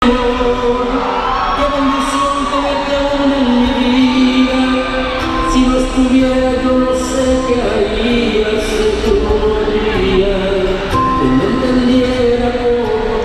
Qué bendición tenerte aún en mi vida. Si no estuviera yo no sé qué haría si tú volvías y no entendiera cómo.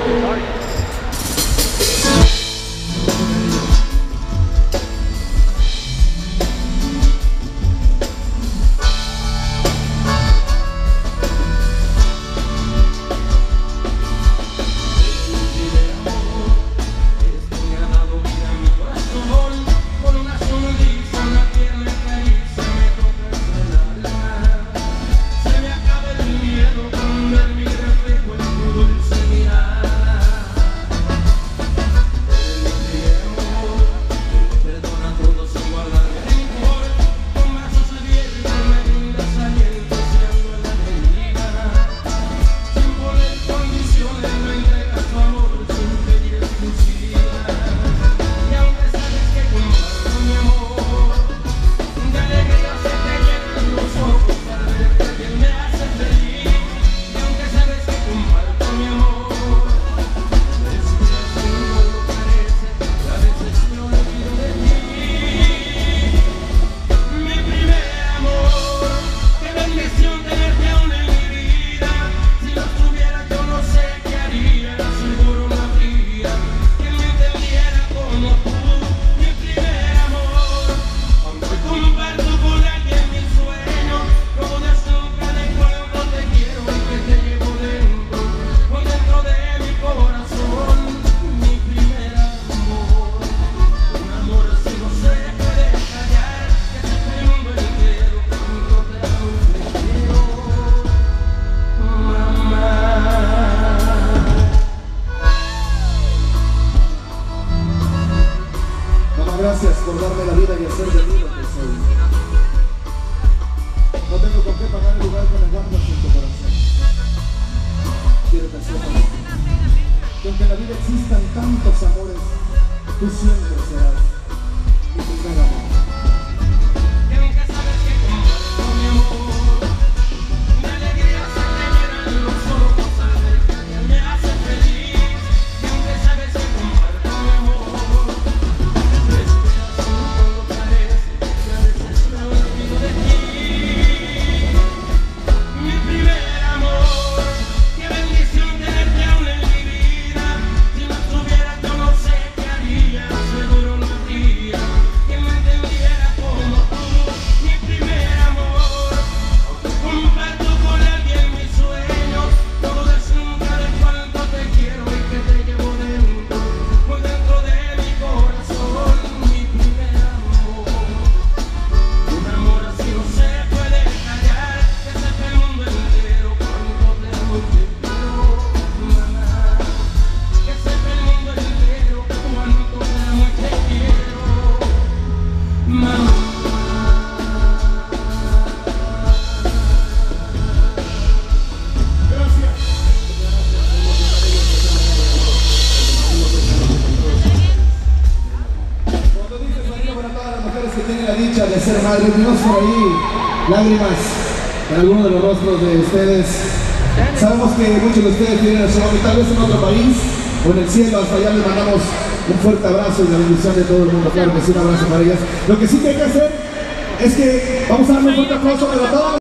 Gracias por darme la vida y hacer de mí lo que soy. No tengo con qué pagar el lugar que me guardas en tu corazón. Quiero que sepas que aunque en la vida existan tantos amores, tú siempre serás mi primer amor. Que tienen la dicha de ser madres, vimos por ahí lágrimas en algunos de los rostros de ustedes. Sabemos que muchos de ustedes tienen a su mami, tal vez en otro país o en el cielo. Hasta allá les mandamos un fuerte abrazo y la bendición de todo el mundo. Claro que sí, un abrazo para ellas. Lo que sí que hay que hacer es que vamos a darle un fuerte aplauso para todos.